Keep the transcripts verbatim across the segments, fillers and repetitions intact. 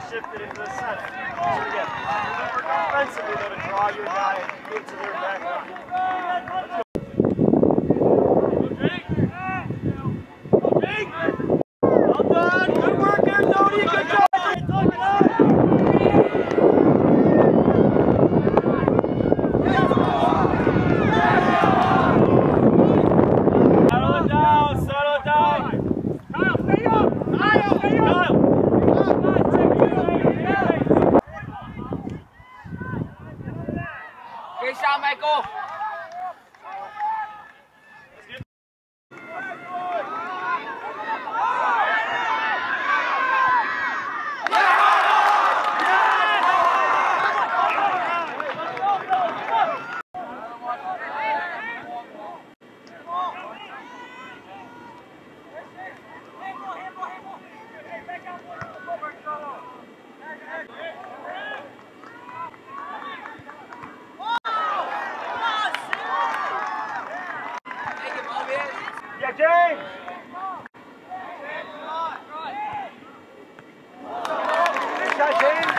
shift it into the center. So again, remember defensively though to draw your guy into their back line. Well done! Good work there, Tony! Good job! Great shot, Michael. Yeah, James! Good shot, James!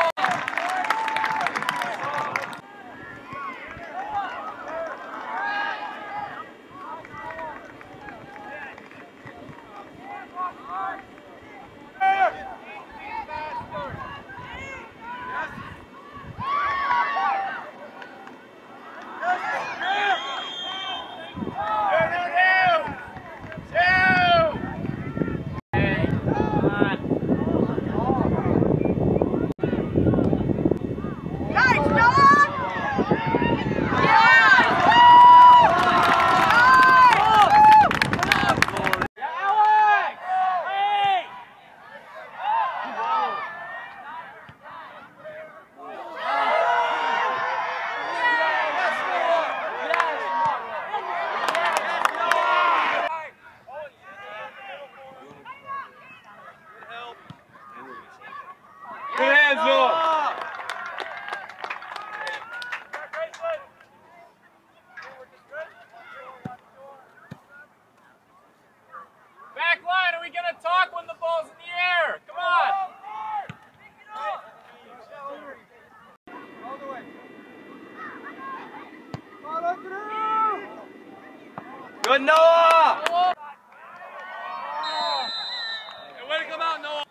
Good hands, Noah. Back line, are we going to talk when the ball's in the air? Come on. Good, Noah. Hey, way to come out, Noah.